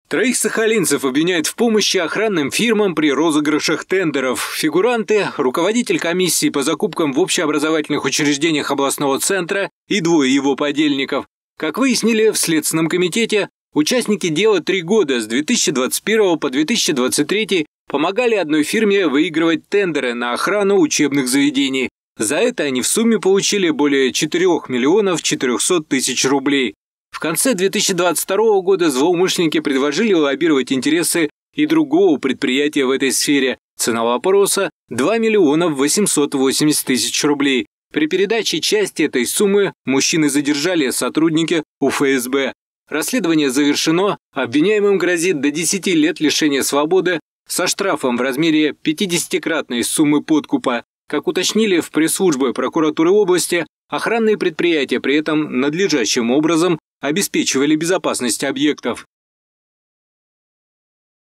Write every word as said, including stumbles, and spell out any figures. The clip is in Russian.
Троих сахалинцев обвиняют в помощи охранным фирмам при розыгрышах тендеров. Фигуранты – руководитель комиссии по закупкам в общеобразовательных учреждениях областного центра и двое его подельников. Как выяснили в Следственном комитете, участники дела три года с две тысячи двадцать первого по две тысячи двадцать третий помогали одной фирме выигрывать тендеры на охрану учебных заведений. За это они в сумме получили более четырёх миллионов четырёхсот тысяч рублей. В конце две тысячи двадцать второго года злоумышленники предложили лоббировать интересы и другого предприятия в этой сфере. Цена вопроса – два миллиона восемьсот восемьдесят тысяч рублей. При передаче части этой суммы мужчины задержали сотрудники У Ф С Б. Расследование завершено, обвиняемым грозит до десяти лет лишения свободы со штрафом в размере пятидесятикратной суммы подкупа. Как уточнили в пресс-службе прокуратуры области, охранные предприятия при этом надлежащим образом обеспечивали безопасность объектов.